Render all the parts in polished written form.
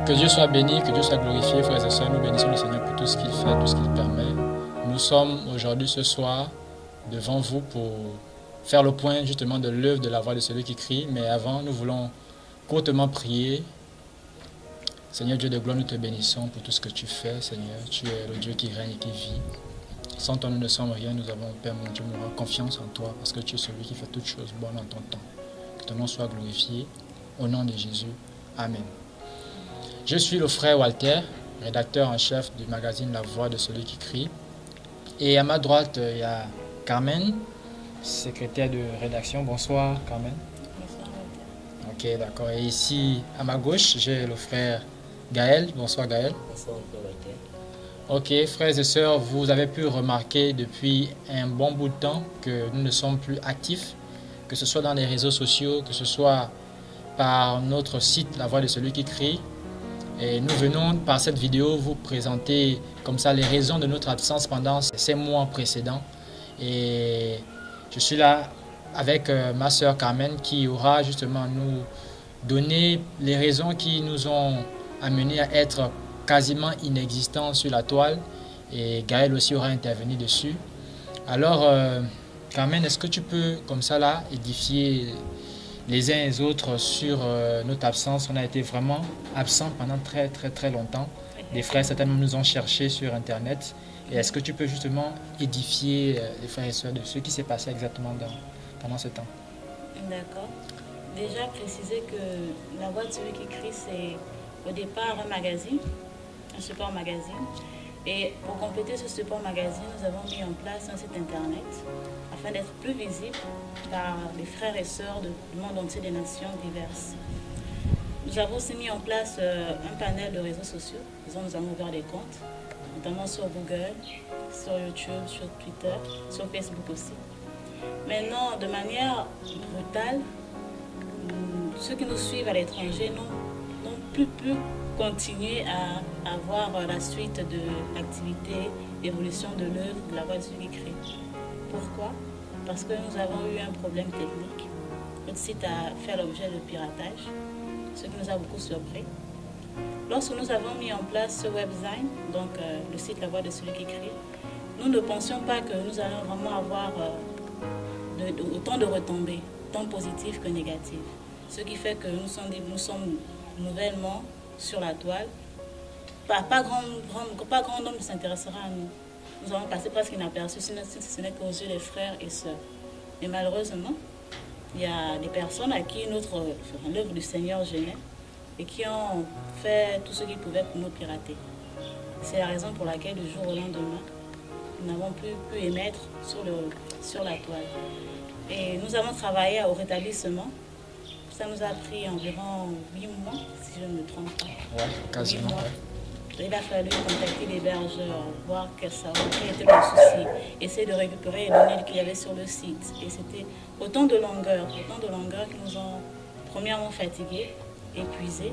Que Dieu soit béni, que Dieu soit glorifié, frères et sœurs. Nous bénissons le Seigneur pour tout ce qu'il fait, tout ce qu'il permet. Nous sommes aujourd'hui, ce soir, devant vous pour faire le point justement de l'œuvre de la voix de celui qui crie. Mais avant, nous voulons courtement prier. Seigneur Dieu de gloire, nous te bénissons pour tout ce que tu fais, Seigneur. Tu es le Dieu qui règne et qui vit. Sans toi, nous ne sommes rien. Nous avons, Père mon Dieu, nous avons confiance en toi parce que tu es celui qui fait toutes choses bonnes en ton temps. Que ton nom soit glorifié. Au nom de Jésus. Amen. Je suis le frère Walter, rédacteur en chef du magazine La Voix de celui qui crie. Et à ma droite, il y a Carmen, secrétaire de rédaction. Bonsoir, Carmen. Bonsoir, Walter. Ok, d'accord. Et ici, à ma gauche, j'ai le frère Gaël. Bonsoir, Gaël. Bonsoir, frère Walter. Ok, frères et sœurs, vous avez pu remarquer depuis un bon bout de temps que nous ne sommes plus actifs, que ce soit dans les réseaux sociaux, que ce soit par notre site La Voix de celui qui crie. Et nous venons par cette vidéo vous présenter comme ça les raisons de notre absence pendant ces mois précédents. Et je suis là avec ma sœur Carmen qui aura justement nous donné les raisons qui nous ont amenés à être quasiment inexistants sur la toile. Et Gaël aussi aura intervenu dessus. Alors Carmen, est-ce que tu peux comme ça là édifier les uns et les autres sur notre absence? On a été vraiment absents pendant très longtemps. Les frères certainement nous ont cherché sur internet. Et est-ce que tu peux justement édifier les frères et sœurs de ce qui s'est passé exactement pendant ce temps? D'accord. Déjà préciser que La Voix de celui qui crie, c'est au départ un magazine, un support magazine. Et pour compléter ce support magazine, nous avons mis en place un site internet afin d'être plus visible par les frères et sœurs du monde entier, des nations diverses. Nous avons aussi mis en place un panel de réseaux sociaux. Nous avons ouvert des comptes, notamment sur Google, sur YouTube, sur Twitter, sur Facebook aussi. Maintenant, de manière brutale, ceux qui nous suivent à l'étranger n'ont plus pu continuer à avoir la suite de l'activité, l'évolution de l'œuvre de La Voix de celui qui crie. Pourquoi? Parce que nous avons eu un problème technique. Notre site a fait l'objet de piratage, ce qui nous a beaucoup surpris. Lorsque nous avons mis en place ce webzine, donc le site La Voix de celui qui crie, nous ne pensions pas que nous allons vraiment avoir autant de retombées, tant positives que négatives. Ce qui fait que nous sommes nouvellement sur la toile. Pas grand nombre s'intéressera à nous. Nous avons passé presque inaperçus, si ce n'est qu'aux yeux des frères et sœurs. Mais malheureusement, il y a des personnes à qui l'œuvre du Seigneur gênait et qui ont fait tout ce qu'ils pouvaient pour nous pirater. C'est la raison pour laquelle, du jour au lendemain, nous n'avons plus pu émettre sur la toile. Et nous avons travaillé au rétablissement. Ça nous a pris environ 8 mois, si je ne me trompe pas. Ouais, quasiment. Il a fallu contacter l'hébergeur, voir quel était le souci, essayer de récupérer les données qu'il y avait sur le site. Et c'était autant de longueurs qui nous ont premièrement fatigués, épuisés,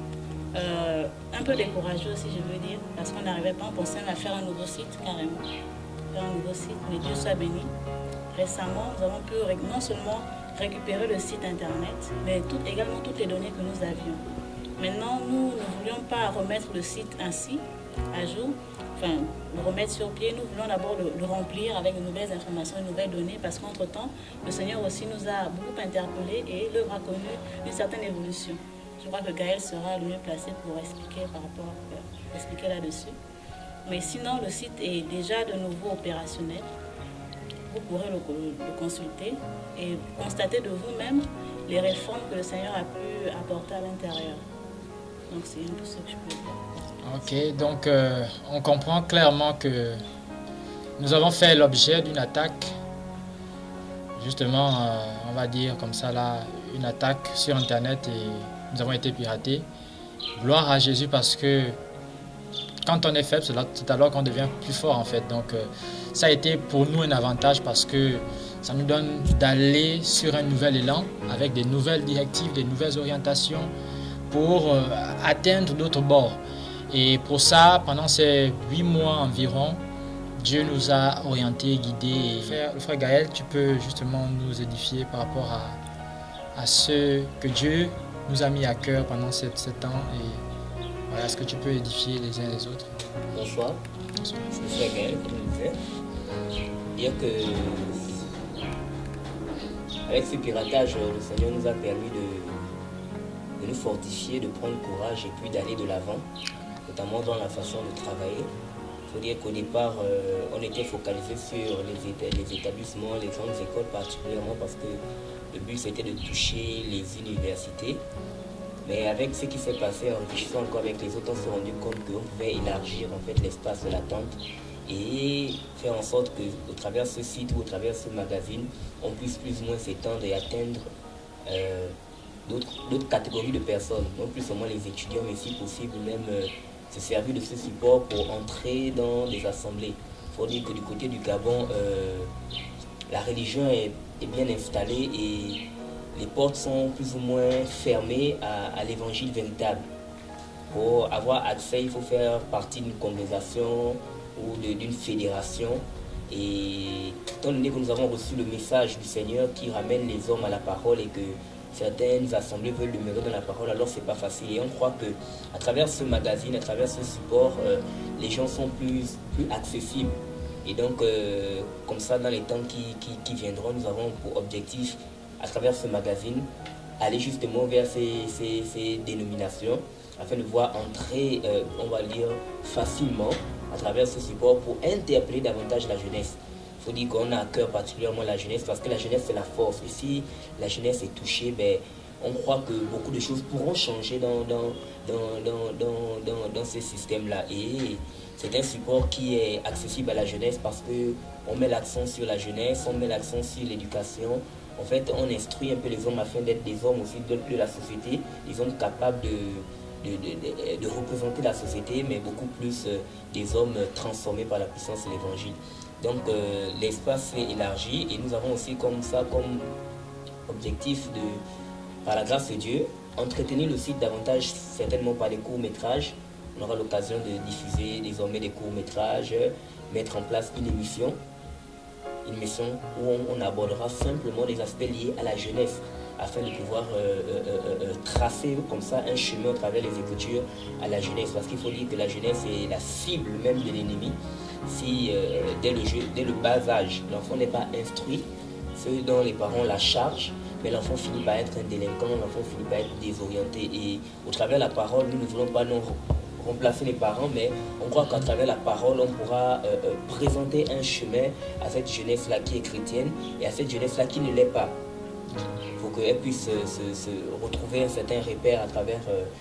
un peu découragés aussi, je veux dire, parce qu'on n'arrivait pas, on pensait à faire un nouveau site carrément. Faire un nouveau site, mais Dieu soit béni. Récemment, nous avons pu non seulement récupérer le site internet, mais également toutes les données que nous avions. Maintenant, nous ne voulions pas remettre le site ainsi à jour, enfin le remettre sur pied. Nous voulons d'abord le remplir avec de nouvelles informations, de nouvelles données, parce qu'entre-temps, le Seigneur aussi nous a beaucoup interpellés et l'œuvre a connu une certaine évolution. Je crois que Gaël sera le mieux placé pour expliquer là-dessus. Mais sinon, le site est déjà de nouveau opérationnel. Vous pourrez le consulter et constater de vous-même les réformes que le Seigneur a pu apporter à l'intérieur. Donc c'est un peu ce que je peux dire. Ok, donc on comprend clairement que nous avons fait l'objet d'une attaque, justement, on va dire comme ça là, une attaque sur Internet et nous avons été piratés. Gloire à Jésus parce que quand on est faible, c'est alors qu'on devient plus fort en fait. Donc ça a été pour nous un avantage parce que ça nous donne d'aller sur un nouvel élan avec des nouvelles directives, des nouvelles orientations pour atteindre d'autres bords. Et pour ça, pendant ces 8 mois environ, Dieu nous a orientés, guidés. Le frère Gaël, tu peux justement nous édifier par rapport à ce que Dieu nous a mis à cœur pendant ce temps et Voilà, est-ce que tu peux édifier les uns les autres? Bonsoir. Bonsoir. Je suis Gaël, comme je disais. Dire que avec ce piratage, le Seigneur nous a permis de nous fortifier, de prendre courage et puis d'aller de l'avant, notamment dans la façon de travailler. Il faut dire qu'au départ, on était focalisé sur les établissements, les grandes écoles particulièrement parce que le but c'était de toucher les universités. Mais avec ce qui s'est passé, en réfléchissant encore avec les autres, on s'est rendu compte qu'on pouvait élargir en fait l'espace de l'attente et faire en sorte qu'au travers de ce site ou au travers de ce magazine, on puisse plus ou moins s'étendre et atteindre d'autres catégories de personnes, non plus seulement les étudiants, mais si possible même se servir de ce support pour entrer dans des assemblées. Il faut dire que du côté du Gabon, la religion est bien installée et les portes sont plus ou moins fermées à l'évangile véritable. Pour avoir accès, il faut faire partie d'une congrégation ou d'une fédération. Et étant donné que nous avons reçu le message du Seigneur qui ramène les hommes à la parole et que certaines assemblées veulent demeurer dans la parole, alors c'est pas facile. Et on croit que à travers ce magazine, à travers ce support, les gens sont plus accessibles. Et donc, comme ça, dans les temps qui viendront, nous avons pour objectif, à travers ce magazine, aller justement vers ces dénominations afin de voir entrer, on va dire, facilement à travers ce support pour interpeller davantage la jeunesse. Il faut dire qu'on a à cœur particulièrement la jeunesse parce que la jeunesse c'est la force. Et si la jeunesse est touchée, ben, on croit que beaucoup de choses pourront changer dans ce système-là. Et c'est un support qui est accessible à la jeunesse parce qu'on met l'accent sur la jeunesse, on met l'accent sur l'éducation. En fait, on instruit un peu les hommes afin d'être des hommes aussi de la société, des hommes capables de représenter la société, mais beaucoup plus des hommes transformés par la puissance de l'évangile. Donc l'espace s'est élargi et nous avons aussi comme objectif par la grâce de Dieu, entretenir le site davantage certainement par des courts-métrages. On aura l'occasion de diffuser désormais des courts-métrages, mettre en place une émission où on abordera simplement des aspects liés à la jeunesse afin de pouvoir tracer comme ça un chemin à travers les Écritures à la jeunesse. Parce qu'il faut dire que la jeunesse est la cible même de l'ennemi. Si dès le bas âge, l'enfant n'est pas instruit, ceux dont les parents la chargent, mais l'enfant finit par être un délinquant, l'enfant finit par être désorienté. Et au travers de la parole, nous ne voulons pas remplacer les parents, mais on croit qu'à travers la parole, on pourra présenter un chemin à cette jeunesse-là qui est chrétienne et à cette jeunesse-là qui ne l'est pas. Il faut qu'elle puisse se retrouver un certain repère à travers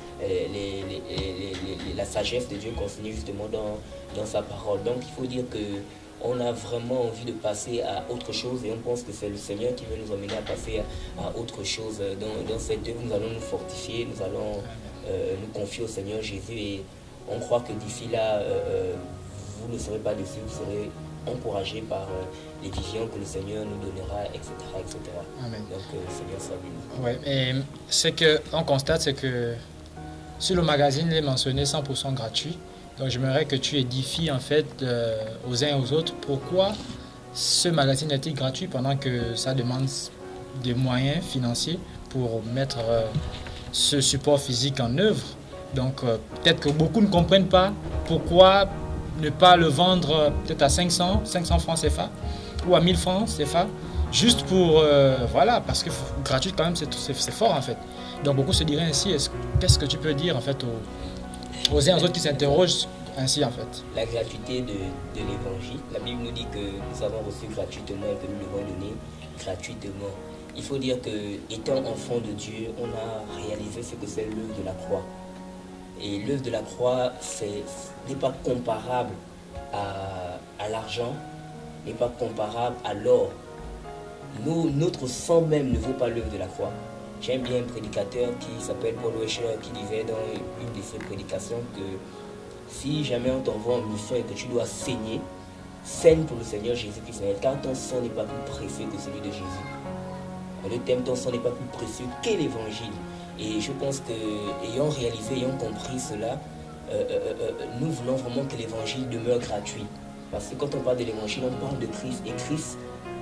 la sagesse de Dieu consignée justement dans sa parole. Donc il faut dire qu'on a vraiment envie de passer à autre chose et on pense que c'est le Seigneur qui veut nous emmener à passer à autre chose. Dans cette œuvre, nous allons nous fortifier, nous allons nous confier au Seigneur Jésus et on croit que d'ici là, vous ne serez pas déçus, vous serez encouragés par les visions que le Seigneur nous donnera, etc. etc. Amen. Donc, Seigneur soit béni. Ouais, et ce qu'on constate, c'est que sur le magazine, il est mentionné 100% gratuit. Donc, j'aimerais que tu édifies en fait aux uns et aux autres pourquoi ce magazine est-il gratuit pendant que ça demande des moyens financiers pour mettre ce support physique en œuvre. Donc peut-être que beaucoup ne comprennent pas pourquoi ne pas le vendre peut-être à 500 francs CFA ou à 1000 francs CFA juste pour voilà, parce que gratuit quand même c'est fort en fait. Donc beaucoup se diraient ainsi. Qu'est-ce que tu peux dire en fait aux uns et aux autres qui s'interrogent ainsi en fait? La gratuité de l'évangile, la Bible nous dit que nous avons reçu gratuitement et que nous devons donner gratuitement. Il faut dire que, étant enfant de Dieu, on a réalisé ce que c'est l'œuvre de la croix. Et l'œuvre de la croix n'est pas comparable à l'argent, n'est pas comparable à l'or. Notre sang même ne vaut pas l'œuvre de la croix. J'aime bien un prédicateur qui s'appelle Paul Washer qui disait dans une de ses prédications que si jamais on t'envoie en mission et que tu dois saigner, saigne pour le Seigneur Jésus-Christ, car ton sang n'est pas plus précieux que celui de Jésus. Le thème, ton sang n'est pas plus précieux que l'évangile. Et je pense qu'ayant réalisé, ayant compris cela, nous voulons vraiment que l'évangile demeure gratuit. Parce que quand on parle de l'évangile, on parle de Christ. Et Christ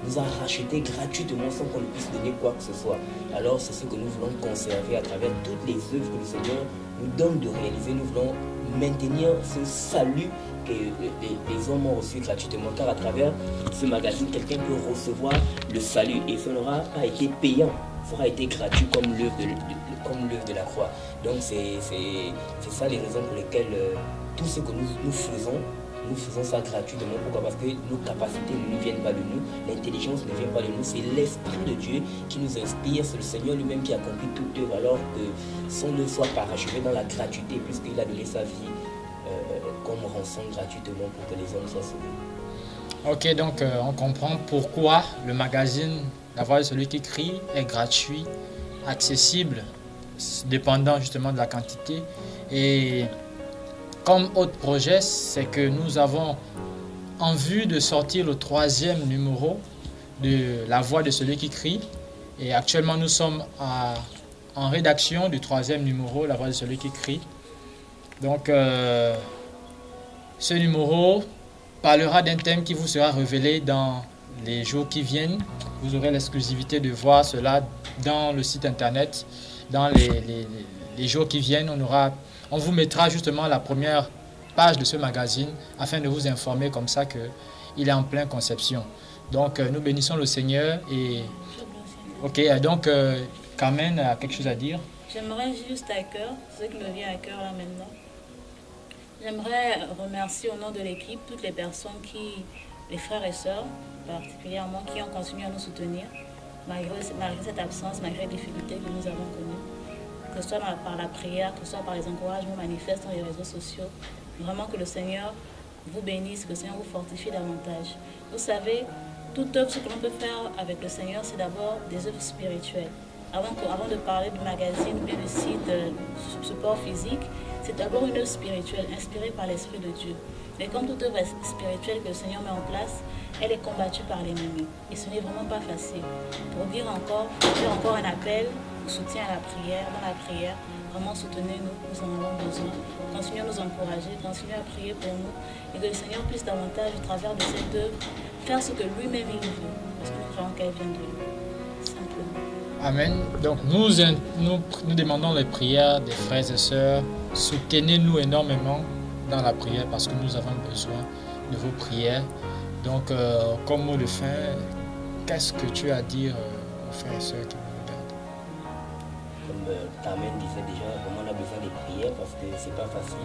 nous a rachetés gratuitement sans qu'on ne puisse donner quoi que ce soit. Alors c'est ce que nous voulons conserver à travers toutes les œuvres que le Seigneur nous donne de réaliser. Nous voulons maintenir ce salut que les hommes ont reçu gratuitement, car à travers ce magazine, quelqu'un peut recevoir le salut et ça n'aura pas été payant, ça aura été gratuit comme l'œuvre de la croix. Donc c'est ça les raisons pour lesquelles tout ce que nous faisons ça gratuitement. Pourquoi? Parce que nos capacités ne nous viennent pas de nous, l'intelligence ne vient pas de nous, c'est l'Esprit de Dieu qui nous inspire, c'est le Seigneur lui-même qui accomplit toute œuvre, alors que son œuvre soit parachevée dans la gratuité, puisqu'il a donné sa vie comme rançon gratuitement pour que les hommes soient sauvés. Ok, donc on comprend pourquoi le magazine La Voix de celui qui crie est gratuit, accessible, dépendant justement de la quantité. Et comme autre projet, c'est que nous avons en vue de sortir le 3e numéro de La Voix de celui qui crie. Et actuellement, nous sommes en rédaction du 3e numéro, La Voix de celui qui crie. Donc, ce numéro parlera d'un thème qui vous sera révélé dans les jours qui viennent. Vous aurez l'exclusivité de voir cela dans le site internet. Dans les jours qui viennent, on vous mettra justement la première page de ce magazine afin de vous informer comme ça qu'il est en pleine conception. Donc, nous bénissons le Seigneur. Et ok, donc Carmen a quelque chose à dire? J'aimerais juste à cœur, ce qui me vient à cœur là maintenant, j'aimerais remercier au nom de l'équipe toutes les personnes les frères et sœurs particulièrement, qui ont continué à nous soutenir malgré cette absence, malgré les difficultés que nous avons connues, que ce soit par la prière, que ce soit par les encouragements manifestes dans les réseaux sociaux. Vraiment que le Seigneur vous bénisse, que le Seigneur vous fortifie davantage. Vous savez, toute œuvre, ce que l'on peut faire avec le Seigneur, c'est d'abord des œuvres spirituelles. Avant de parler du magazine ou bien du site support physique, c'est d'abord une œuvre spirituelle inspirée par l'Esprit de Dieu. Mais comme toute œuvre spirituelle que le Seigneur met en place, elle est combattue par l'ennemi. Et ce n'est vraiment pas facile. Pour dire encore un appel au soutien à la prière, dans la prière, vraiment soutenez-nous, nous en avons besoin. Continuez à nous encourager, continuez à prier pour nous. Et que le Seigneur puisse davantage, au travers de cette œuvre, faire ce que lui-même il veut. Parce que nous croyons qu'elle vient de lui. Simplement. Amen. Donc nous demandons les prières des frères et sœurs. Soutenez-nous énormément dans la prière parce que nous avons besoin de vos prières. Donc, comme mot de fin, qu'est-ce que tu as à dire aux frères et sœurs qui nous regardent? Comme Carmen disait déjà, vraiment on a besoin des prières parce que c'est pas facile.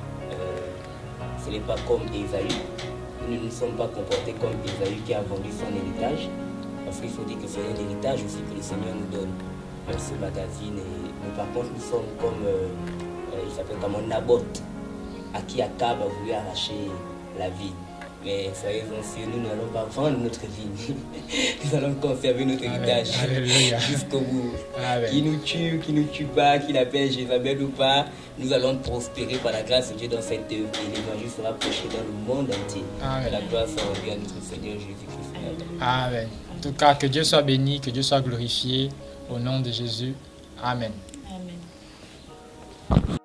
Ce n'est pas comme Ésaü. Nous ne nous sommes pas comportés comme Ésaü qui a vendu son héritage. Parce qu'il faut dire que c'est un héritage aussi que le Seigneur nous donne. Ce magazine. Mais par contre, nous sommes comme, il s'appelle comme Naboth, à qui Akab a voulu arracher la vie. Mais soyez anxieux, nous n'allons pas vendre notre vie. Nous allons conserver notre héritage jusqu'au bout. Qui nous tue pas, qui l'appelle Jézabel ou pas, nous allons prospérer par la grâce de Dieu dans cette œuvre. Et l'évangile sera prêché dans le monde entier. Que la gloire soit rendue à notre Seigneur Jésus-Christ. Amen. En tout cas, que Dieu soit béni, que Dieu soit glorifié. Au nom de Jésus. Amen. Amen.